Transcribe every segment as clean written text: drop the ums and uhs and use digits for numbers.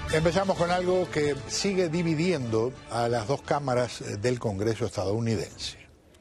Empezamos con algo que sigue dividiendo a las dos cámaras del Congreso estadounidense.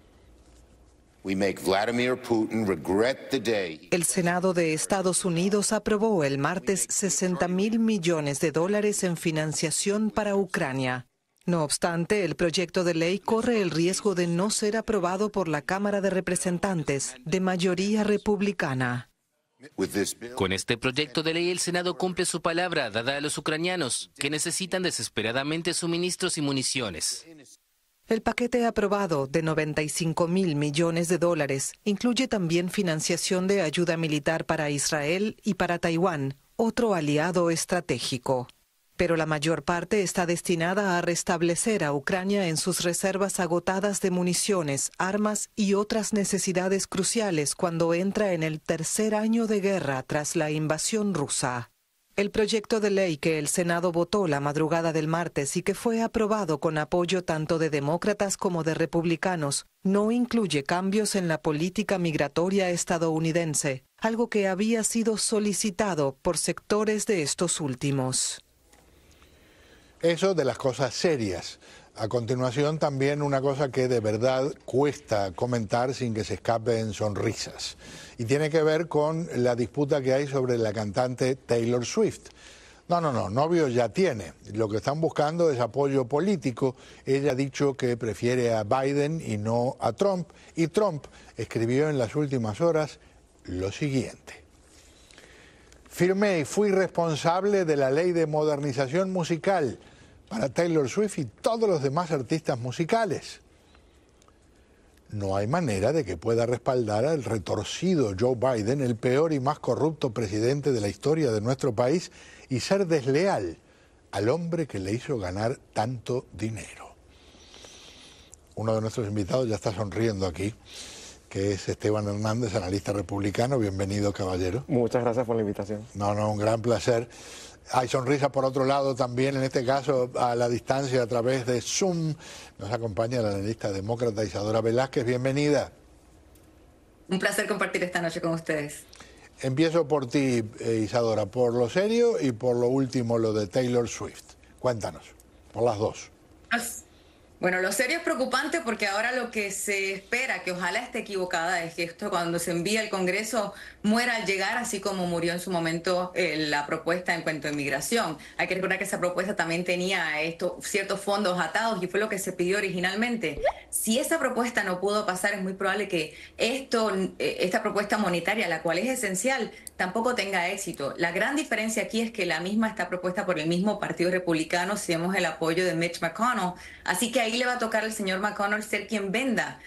El Senado de Estados Unidos aprobó el martes $60.000 millones en financiación para Ucrania. No obstante, el proyecto de ley corre el riesgo de no ser aprobado por la Cámara de Representantes, de mayoría republicana. Con este proyecto de ley, el Senado cumple su palabra dada a los ucranianos, que necesitan desesperadamente suministros y municiones. El paquete aprobado de $95.000 millones incluye también financiación de ayuda militar para Israel y para Taiwán, otro aliado estratégico. Pero la mayor parte está destinada a restablecer a Ucrania en sus reservas agotadas de municiones, armas y otras necesidades cruciales cuando entra en el tercer año de guerra tras la invasión rusa. El proyecto de ley que el Senado votó la madrugada del martes y que fue aprobado con apoyo tanto de demócratas como de republicanos no incluye cambios en la política migratoria estadounidense, algo que había sido solicitado por sectores de estos últimos. Eso de las cosas serias. A continuación también una cosa que de verdad cuesta comentar sin que se escapen sonrisas. Y tiene que ver con la disputa que hay sobre la cantante Taylor Swift. No, novio ya tiene. Lo que están buscando es apoyo político. Ella ha dicho que prefiere a Biden y no a Trump. Y Trump escribió en las últimas horas lo siguiente. Firmé y fui responsable de la ley de modernización musical para Taylor Swift y todos los demás artistas musicales. No hay manera de que pueda respaldar al retorcido Joe Biden, el peor y más corrupto presidente de la historia de nuestro país, y ser desleal al hombre que le hizo ganar tanto dinero. Uno de nuestros invitados ya está sonriendo aquí, que es Esteban Hernández, analista republicano. Bienvenido, caballero. Muchas gracias por la invitación. Un gran placer. Hay sonrisa por otro lado también, en este caso a la distancia a través de Zoom. Nos acompaña la analista demócrata Isadora Velázquez. Bienvenida. Un placer compartir esta noche con ustedes. Empiezo por ti, Isadora, por lo serio y por lo último, lo de Taylor Swift. Cuéntanos, por las dos. Bueno, lo serio es preocupante porque ahora lo que se espera, que ojalá esté equivocada, es que esto cuando se envíe al Congreso muera al llegar, así como murió en su momento la propuesta en cuanto a inmigración. Hay que recordar que esa propuesta también tenía ciertos fondos atados y fue lo que se pidió originalmente. Si esa propuesta no pudo pasar, es muy probable que esta propuesta monetaria, la cual es esencial, tampoco tenga éxito. La gran diferencia aquí es que la misma está propuesta por el mismo Partido Republicano, si vemos el apoyo de Mitch McConnell. Así que ahí le va a tocar al señor McConnell ser quien venda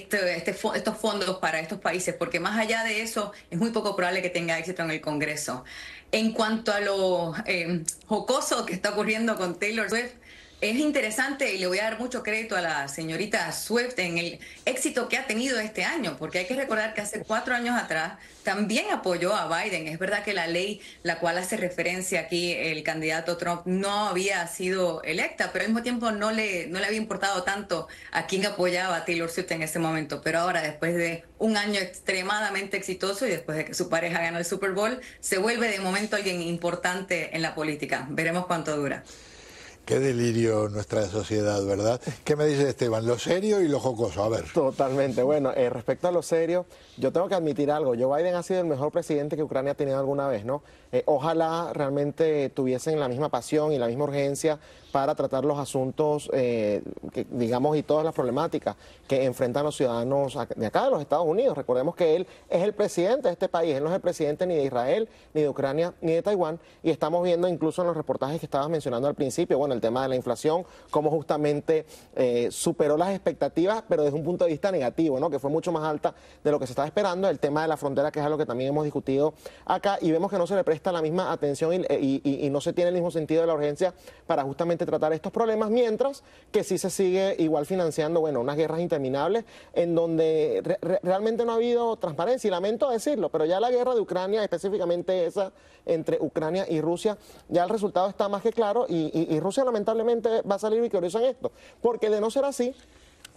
estos fondos para estos países, porque más allá de eso es muy poco probable que tenga éxito en el Congreso. En cuanto a lo jocoso que está ocurriendo con Taylor Swift, es interesante y le voy a dar mucho crédito a la señorita Swift en el éxito que ha tenido este año, porque hay que recordar que hace 4 años atrás también apoyó a Biden. Es verdad que la ley la cual hace referencia aquí el candidato Trump no había sido electa, pero al mismo tiempo no le había importado tanto a quién apoyaba a Taylor Swift en ese momento. Pero ahora, después de un año extremadamente exitoso y después de que su pareja ganó el Super Bowl, se vuelve de momento alguien importante en la política. Veremos cuánto dura. Qué delirio nuestra sociedad, ¿verdad? ¿Qué me dice Esteban? Lo serio y lo jocoso, a ver. Totalmente. Bueno, respecto a lo serio, yo tengo que admitir algo. Joe Biden ha sido el mejor presidente que Ucrania ha tenido alguna vez, ¿no? Ojalá realmente tuviesen la misma pasión y la misma urgencia para tratar los asuntos, digamos, y todas las problemáticas que enfrentan los ciudadanos de acá de los Estados Unidos. Recordemos que él es el presidente de este país, él no es el presidente ni de Israel, ni de Ucrania, ni de Taiwán, y estamos viendo incluso en los reportajes que estabas mencionando al principio, bueno, el tema de la inflación, cómo justamente superó las expectativas, pero desde un punto de vista negativo, ¿no? Que fue mucho más alta de lo que se estaba esperando. El tema de la frontera, que es algo que también hemos discutido acá, y vemos que no se le presta la misma atención y no se tiene el mismo sentido de la urgencia para justamente tratar estos problemas, mientras que sí se sigue igual financiando, bueno, unas guerras interminables en donde realmente no ha habido transparencia, y lamento decirlo, pero ya la guerra de Ucrania, específicamente esa entre Ucrania y Rusia, ya el resultado está más que claro, y Rusia lamentablemente va a salir victorioso en esto, porque de no ser así,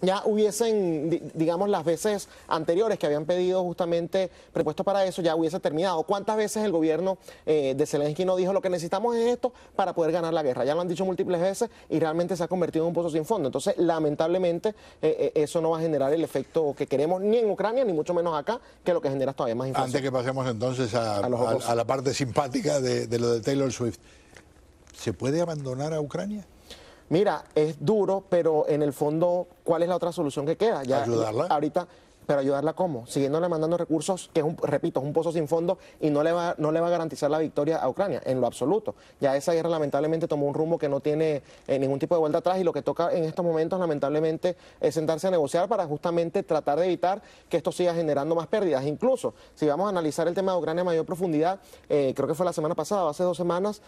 ya hubiesen, digamos, las veces anteriores que habían pedido justamente presupuesto para eso, ya hubiese terminado. ¿Cuántas veces el gobierno de Zelensky no dijo lo que necesitamos es esto para poder ganar la guerra? Ya lo han dicho múltiples veces y realmente se ha convertido en un pozo sin fondo. Entonces, lamentablemente, eso no va a generar el efecto que queremos ni en Ucrania, ni mucho menos acá, que lo que genera es todavía más inflación. Antes que pasemos entonces a la parte simpática de lo de Taylor Swift, ¿se puede abandonar a Ucrania? Mira, es duro, pero en el fondo, ¿cuál es la otra solución que queda? Ya, ¿ayudarla? Ahorita, pero ¿ayudarla cómo? Siguiéndole mandando recursos, que es repito, es un pozo sin fondo y no le va a garantizar la victoria a Ucrania, en lo absoluto. Ya esa guerra lamentablemente tomó un rumbo que no tiene ningún tipo de vuelta atrás y lo que toca en estos momentos lamentablemente es sentarse a negociar para justamente tratar de evitar que esto siga generando más pérdidas. Incluso, si vamos a analizar el tema de Ucrania a mayor profundidad, creo que fue la semana pasada o hace 2 semanas,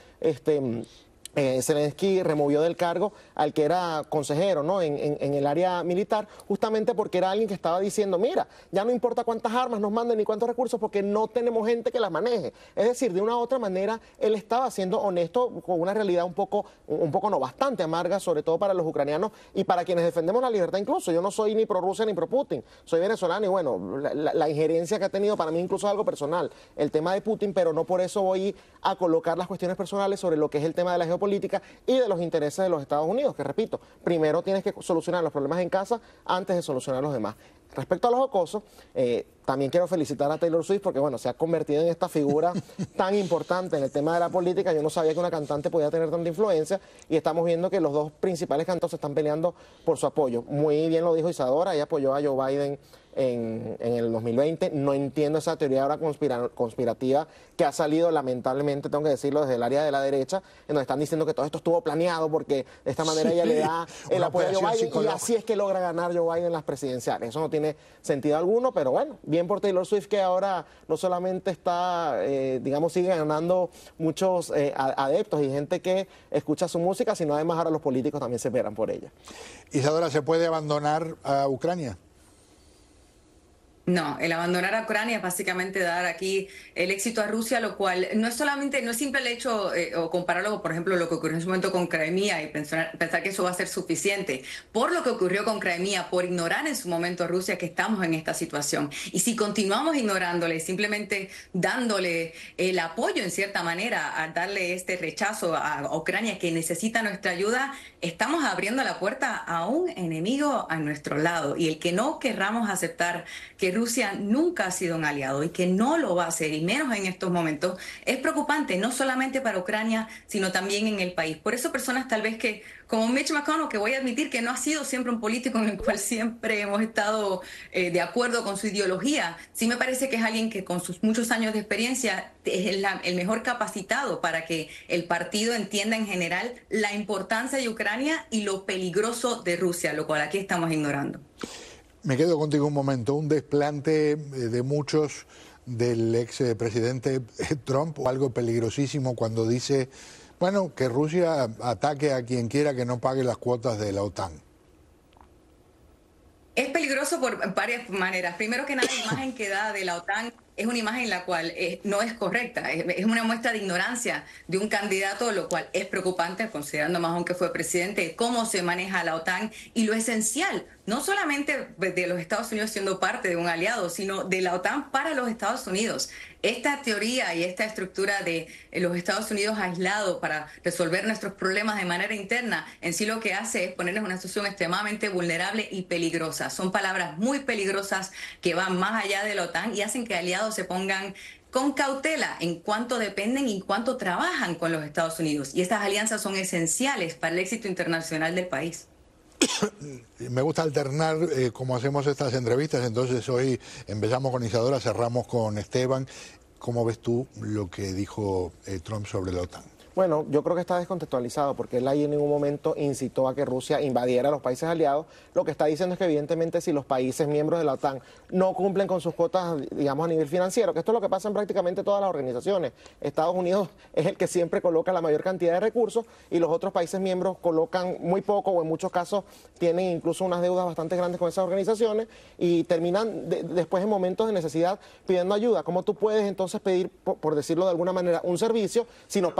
Zelensky removió del cargo al que era consejero, ¿no? en el área militar, justamente porque era alguien que estaba diciendo, mira, ya no importa cuántas armas nos manden ni cuántos recursos porque no tenemos gente que las maneje. Es decir, de una u otra manera, él estaba siendo honesto con una realidad un poco no, bastante amarga, sobre todo para los ucranianos y para quienes defendemos la libertad incluso. Yo no soy ni pro Rusia ni pro Putin, soy venezolano y bueno, la injerencia que ha tenido para mí incluso es algo personal, el tema de Putin, pero no por eso voy a colocar las cuestiones personales sobre lo que es el tema de la geopolítica y de los intereses de los Estados Unidos, que repito, primero tienes que solucionar los problemas en casa antes de solucionar los demás. Respecto a los jocosos, también quiero felicitar a Taylor Swift porque bueno, se ha convertido en esta figura tan importante en el tema de la política. Yo no sabía que una cantante podía tener tanta influencia y estamos viendo que los dos principales cantantes están peleando por su apoyo. Muy bien lo dijo Isadora, ella apoyó a Joe Biden en el 2020. No entiendo esa teoría ahora conspirativa que ha salido, lamentablemente, tengo que decirlo, desde el área de la derecha, en donde están diciendo que todo esto estuvo planeado porque de esta manera ella le da el apoyo a Joe Biden y así es que logra ganar Joe Biden en las presidenciales. Eso no tiene sentido alguno, pero bueno, bien por Taylor Swift que ahora no solamente está, digamos, sigue ganando muchos adeptos y gente que escucha su música, sino además ahora los políticos también se esperan por ella. Isadora, ¿se puede abandonar a Ucrania? No, el abandonar a Ucrania es básicamente dar aquí el éxito a Rusia, lo cual no es simple el hecho o compararlo, por ejemplo, lo que ocurrió en su momento con Crimea y pensar que eso va a ser suficiente. Por lo que ocurrió con Crimea, por ignorar en su momento a Rusia que estamos en esta situación. Y si continuamos ignorándole, simplemente dándole el apoyo en cierta manera, a darle este rechazo a Ucrania que necesita nuestra ayuda, estamos abriendo la puerta a un enemigo a nuestro lado. Y el que no querramos aceptar que Rusia nunca ha sido un aliado y que no lo va a ser, y menos en estos momentos, es preocupante, no solamente para Ucrania, sino también en el país. Por eso personas tal vez que, como Mitch McConnell, que voy a admitir que no ha sido siempre un político en el cual siempre hemos estado de acuerdo con su ideología, sí me parece que es alguien que con sus muchos años de experiencia es el mejor capacitado para que el partido entienda en general la importancia de Ucrania y lo peligroso de Rusia, lo cual aquí estamos ignorando. Me quedo contigo un momento. Un desplante de muchos del ex presidente Trump, o algo peligrosísimo cuando dice, bueno, que Rusia ataque a quien quiera que no pague las cuotas de la OTAN. Es peligroso por varias maneras. Primero que nada, la imagen que da de la OTAN es una imagen la cual no es correcta, es una muestra de ignorancia de un candidato, lo cual es preocupante, considerando más aún que fue presidente, cómo se maneja la OTAN y lo esencial, no solamente de los Estados Unidos siendo parte de un aliado, sino de la OTAN para los Estados Unidos. Esta teoría y esta estructura de los Estados Unidos aislados para resolver nuestros problemas de manera interna, en sí lo que hace es ponernos en una situación extremadamente vulnerable y peligrosa. Son palabras muy peligrosas que van más allá de la OTAN y hacen que aliados se pongan con cautela en cuánto dependen y cuánto trabajan con los Estados Unidos. Y estas alianzas son esenciales para el éxito internacional del país. Me gusta alternar como hacemos estas entrevistas, entonces hoy empezamos con Isadora, cerramos con Esteban. ¿Cómo ves tú lo que dijo Trump sobre la OTAN? Bueno, yo creo que está descontextualizado porque él ahí en ningún momento incitó a que Rusia invadiera a los países aliados. Lo que está diciendo es que evidentemente si los países miembros de la OTAN no cumplen con sus cuotas, digamos, a nivel financiero, que esto es lo que pasa en prácticamente todas las organizaciones. Estados Unidos es el que siempre coloca la mayor cantidad de recursos y los otros países miembros colocan muy poco o en muchos casos tienen incluso unas deudas bastante grandes con esas organizaciones y terminan después en momentos de necesidad pidiendo ayuda. ¿Cómo tú puedes entonces pedir, por decirlo de alguna manera, un servicio si no pagas la suscripción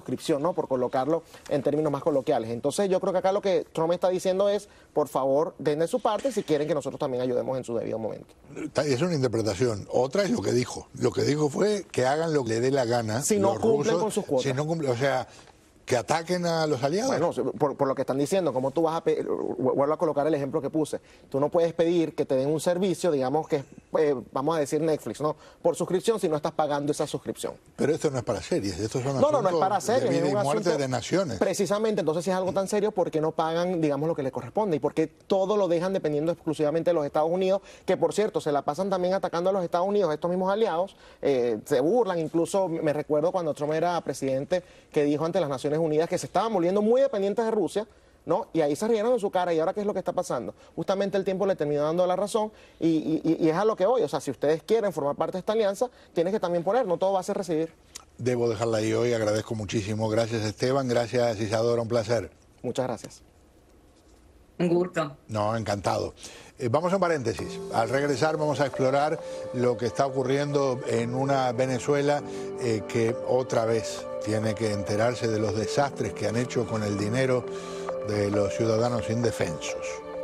suscripción, ¿no? Por colocarlo en términos más coloquiales. Entonces yo creo que acá lo que Trump está diciendo es, por favor, den de su parte si quieren que nosotros también ayudemos en su debido momento. Es una interpretación. Otra es lo que dijo. Lo que dijo fue que hagan lo que le dé la gana. Si no los cumplen rusos, con sus cuotas. Si no cumplen, o sea, que ataquen a los aliados. Bueno, por lo que están diciendo, como tú vas a pedir, vuelvo a colocar el ejemplo que puse, tú no puedes pedir que te den un servicio, digamos que vamos a decir Netflix, ¿no? Por suscripción si no estás pagando esa suscripción. Pero esto no es para series, estos son No es para series, de vida es un y muerte asunto, de naciones. Precisamente, entonces si es algo tan serio, ¿por qué no pagan, digamos, lo que les corresponde? Y por qué todo lo dejan dependiendo exclusivamente de los Estados Unidos, que por cierto, se la pasan también atacando a los Estados Unidos, estos mismos aliados, se burlan, incluso me recuerdo cuando Trump era presidente, que dijo ante las Naciones Unidas que se estaban volviendo muy dependientes de Rusia, ¿no? Y ahí se rieron en su cara. ¿Y ahora qué es lo que está pasando? Justamente el tiempo le terminó dando la razón y es a lo que voy. O sea, si ustedes quieren formar parte de esta alianza, tienes que también poner, no todo va a ser recibir. Debo dejarla ahí hoy, agradezco muchísimo. Gracias Esteban, gracias Isadora, un placer. Muchas gracias. Un gusto. No, encantado. Vamos a un paréntesis. Al regresar vamos a explorar lo que está ocurriendo en una Venezuela que otra vez tiene que enterarse de los desastres que han hecho con el dinero de los ciudadanos indefensos.